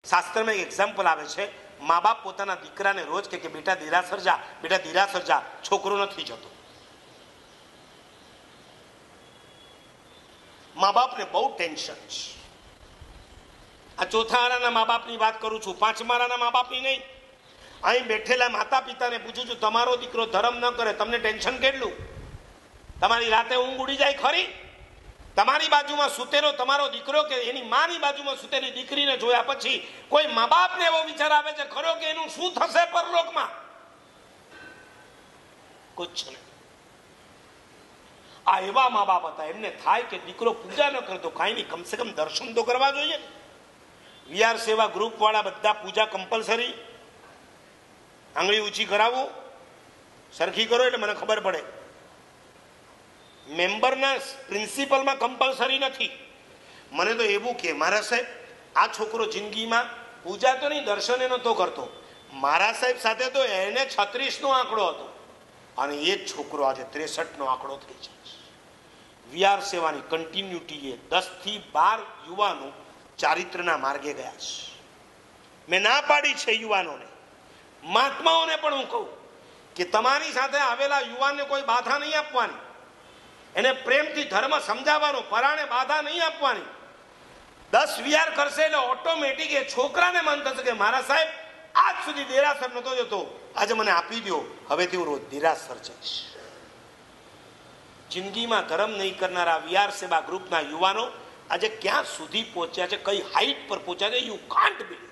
શાસ્ત્રમાં એક એક્ઝામ્પલ આવે છે, મા બાપ પોતાના દીકરાને રોજ કે બેટા દેરાસર જા, બેટા દેરાસર જા, છોકરો નથી જતો. મા બાપને બહુ ટેન્શન છે. આ ચોથા આરાના મા બાપની વાત કરું છું, પાંચમા આરાના મા બાપની નહીં. અહીં બેઠેલા માતા પિતાને પૂછું છું, તમારો દીકરો ધર્મ ન કરે, તમને ટેન્શન કેટલું? તમારી રાતે ઊંઘ ઉડી જાય ખરી? તમારી બાજુમાં સૂતેલો તમારો દીકરો કે એની માની બાજુમાં સૂતેલી દીકરીને જોયા પછી કોઈ મા બાપને એવો વિચાર આવે છે ખરો કે એનું શું થશે પરલોકમાં? કુછ નહીં. આ એવા મા બાપ હતા, એમને થાય કે દીકરો પૂજા ન કરતો, કાંઈ નહીં, કમસે કમ દર્શન તો કરવા જોઈએ ને. વીઆર સેવા ગ્રુપ વાળા બધા પૂજા કમ્પલસરી, આંગળી ઊંચી કરાવું, સરખી કરો એટલે મને ખબર પડે. મેમ્બરના પ્રિન્સિપલમાં કમ્પલસરી નથી. મને તો એવું કે મારા સાહેબ આ છોકરો જિંદગીમાં પૂજા તો નહીં, દર્શન નહોતો કરતો. મારા સાહેબ સાથે તો એને 36નો આંકડો હતો અને એ જ છોકરો આજે 63નો આંકડો થઈ જાય છે. વીઆર સેવાની કન્ટિન્યુટીએ 10 થી 12 યુવાનો ચારિત્રના માર્ગે ગયા છે. મેં ના પાડી છે યુવાનોને, મહાત્માઓને પણ હું કહું કે તમારી સાથે આવેલા યુવાનને કોઈ બાધા નહીં આપવાની, એને પ્રેમથી ધર્મ સમજાવવાનો, પરાણે બાધા નહીં આપવાની. 10 વીઆર કરશે એટલે ઓટોમેટિક એ છોકરાને મન થશે કે મારા સાહેબ આજ સુધી દેરાસર નતો જતો, આજે મને આપી દો, હવેથી હું રોજ દેરાસર જઈશ. જિંદગીમાં ધર્મ નહીં કરનારા વીઆર સેવા ગ્રુપના યુવાનો આજે ક્યાં સુધી પહોંચ્યા છે, કઈ હાઈટ પર પહોંચ્યા છે, યુ કાન્ટ બિલીવ.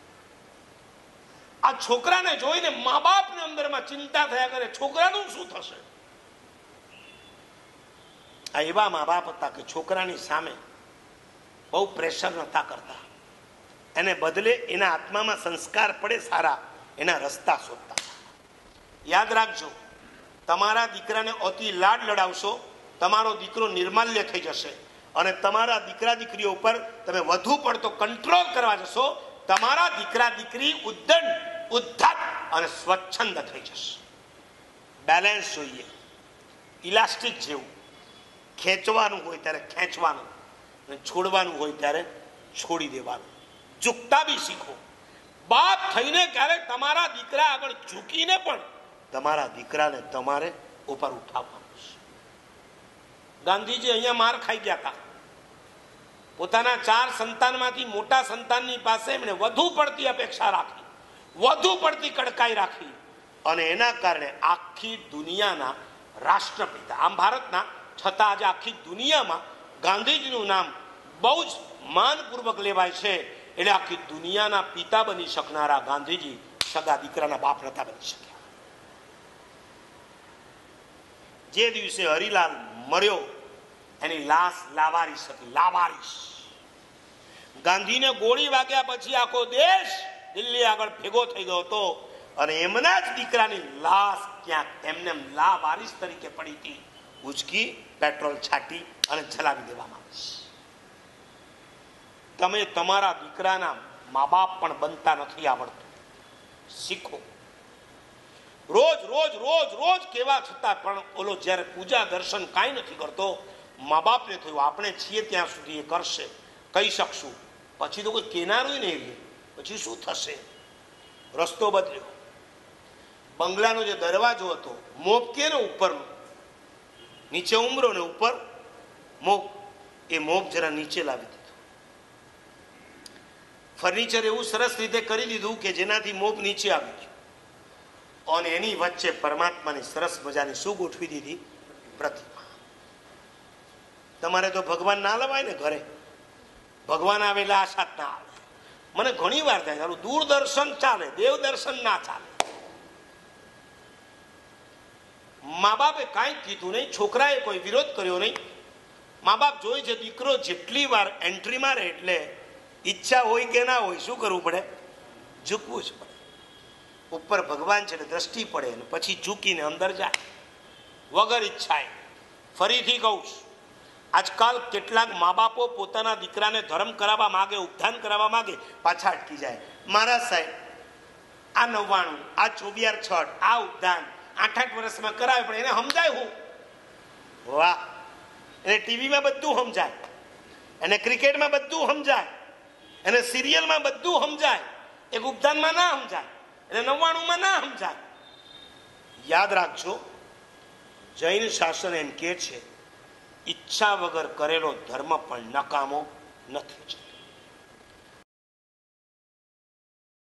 આ છોકરાને જોઈને મા બાપને અંદરમાં ચિંતા થયા કરે, છોકરાનું શું થશે? આ એવા મા બાપ હતા કે છોકરાની સામે બહુ પ્રેશર નતા કરતા, એને બદલે એના આત્મામાં સંસ્કાર પડે સારા, એના રસ્તા શોધતા. યાદ રાખજો, તમારા દીકરાને અતિ લાડ લડાવશો, તમારો દીકરો નિર્માલ્ય થઈ જશે અને તમારા દીકરા દીકરીઓ ઉપર તમે વધુ પડતો કંટ્રોલ કરવા જશો, તમારા દીકરા દીકરી ઉદ્ધત અને સ્વચ્છંદ થઈ જશે. બેલેન્સ જોઈએ, ઇલાસ્ટિક જેવું. ખેંચવાનું હોય ત્યારે ખેંચવાનું અને છોડવાનું હોય ત્યારે છોડી દેવાનું. ઝૂકતા બી શીખો. બાપ થઈને ક્યારેક તમારા દીકરા આગળ ઝૂકીને પણ તમારા દીકરાને તમારે ઉપર ઉઠાવવાનું છે. ગાંધીજી અહીંયા માર ખાઈ ગયા હતા. પોતાના 4 સંતાનમાંથી મોટા સંતાનની પાસે એમણે વધુ પડતી અપેક્ષા રાખી, વધુ પડતી કડકાઈ રાખી અને એના કારણે આખી દુનિયાના રાષ્ટ્રપિતા, આમ ભારતના છતાં આજે આખી દુનિયામાં ગાંધીજીનું નામ બહુ જ માનપૂર્વક લેવાય છે. એટલે આખી દુનિયાના પિતા બની શકનારા ગાંધીજી સગા દીકરાના બાપ નતા બની શક્યા. જે દિવસે હરિલાલ મર્યો એની લાશ લાવારીસ હતી, લાવારીસ. ગાંધીને ગોળી વાગ્યા પછી આખો દેશ દિલ્હી આગળ ભેગો થઈ ગયો હતો અને એમના જ દીકરાની લાશ ક્યાંક એમને લાવારીસ તરીકે પડી હતી. ઉચકી, પેટ્રોલ છાંટી અને જલાવી દેવામાં આવે છે. તમે તમારા દીકરાના મા બાપ પણ બનતા નથી આવડતું, શીખો. રોજ રોજ રોજ રોજ કેવા છતાં પણ ઓલો જ્યારે પૂજા દર્શન કાંઈ નથી કરતો, મા બાપને થયું આપણે છીએ ત્યાં સુધી એ કરશે, કહી શકશું, પછી તો કોઈ કેનારું નહીં રહે, પછી શું થશે? રસ્તો બદલ્યો. બંગલાનો જે દરવાજો હતો, મોપ કે ને ઉપરનો, નીચે ઉમરો ને ઉપર મોપ, એ મોપ જરા નીચે લાવી દીધું. ફર્નિચર એવું સરસ રીતે કરી દીધું કે જેનાથી મોપ નીચે આવી ગયું અને એની વચ્ચે પરમાત્માની સરસ મજાની શું ગોઠવી દીધી? પ્રતિમા. તમારે તો ભગવાન ના લવાય ને ઘરે, ભગવાન આવેલા આશા ના આવે. મને ઘણી વાર થાય ચાલું દૂરદર્શન ચાલે, દેવ દર્શન ના ચાલે. મા બાપે કાંઈ કીધું નહીં, છોકરાએ કોઈ વિરોધ કર્યો નહીં. મા બાપ જોઈ છે દીકરો જેટલી વાર એન્ટ્રી મારે એટલે ઈચ્છા હોય કે ના હોય શું કરવું પડે? ઝૂકવું જ પડે. ઉપર ભગવાન છે એટલે દ્રષ્ટિ પડે અને પછી ઝૂકીને અંદર જાય વગર ઈચ્છાએ. ફરીથી કહું છું, આજકાલ કેટલાક મા બાપો પોતાના દીકરાને ધર્મ કરાવવા માગે, ઉપધાન કરાવવા માગે, પાછા અટકી જાય. મારા સાહેબ આ 99, આ 24 આ ઉપધાન 8 વર્ષમાં કરાવે પણ એને સમજાય હું? વાહ, એને ટીવીમાં બધું સમજાય, એને ક્રિકેટમાં બધું સમજાય, એને સિરિયલમાં બધું સમજાય, એક ઉપદાનમાં ના સમજાય, એને 99માં ના સમજાય. યાદ રાખજો, જૈન શાસન એમ કે છે ઈચ્છા વગર કરેલો ધર્મ પણ નકામો નથી.